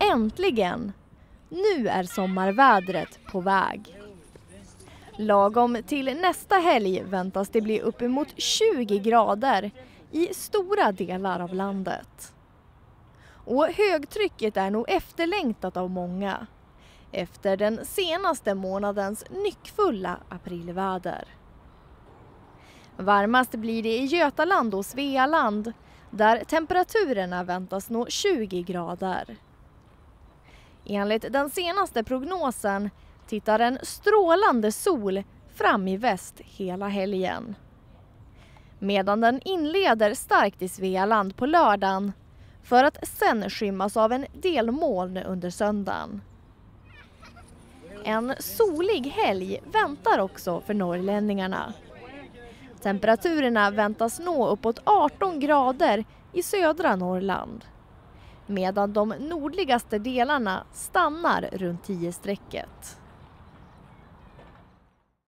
Äntligen! Nu är sommarvädret på väg. Lagom till nästa helg väntas det bli uppemot 20 grader i stora delar av landet. Och högtrycket är nog efterlängtat av många efter den senaste månadens nyckfulla aprilväder. Varmast blir det i Götaland och Svealand där temperaturerna väntas nå 20 grader. Enligt den senaste prognosen tittar en strålande sol fram i väst hela helgen. Medan den inleder starkt i Svealand på lördagen för att sen skymmas av en del moln under söndagen. En solig helg väntar också för norrlänningarna. Temperaturen väntas nå uppåt 18 grader i södra Norrland, medan de nordligaste delarna stannar runt 10-strecket.